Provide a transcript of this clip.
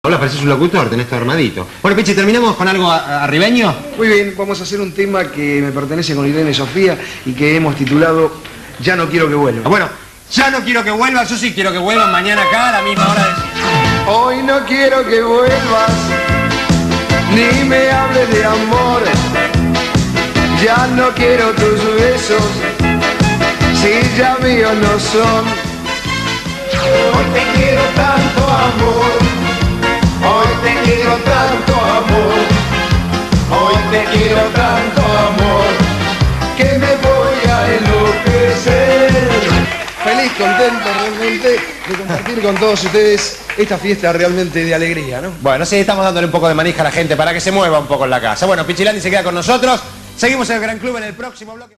Hola, pareces un locutor, tenés todo armadito. Bueno, Pichi, ¿terminamos con algo arribeño? Muy bien, vamos a hacer un tema que me pertenece con Irene y Sofía y que hemos titulado Ya no quiero que vuelva. Bueno, ya no quiero que vuelvas, yo sí quiero que vuelvan mañana acá a la misma hora de siempre. Hoy no quiero que vuelvas, ni me hables de amor. Ya no quiero tus besos, si ya míos no son. Hoy te quiero tanto amor, hoy te quiero tanto amor, hoy te quiero tanto amor, que me voy a enloquecer. Feliz, contento realmente de compartir con todos ustedes esta fiesta realmente de alegría, ¿no? Bueno, sí, estamos dándole un poco de manija a la gente para que se mueva un poco en la casa. Bueno, Pichilandi se queda con nosotros. Seguimos en el Gran Club en el próximo bloque.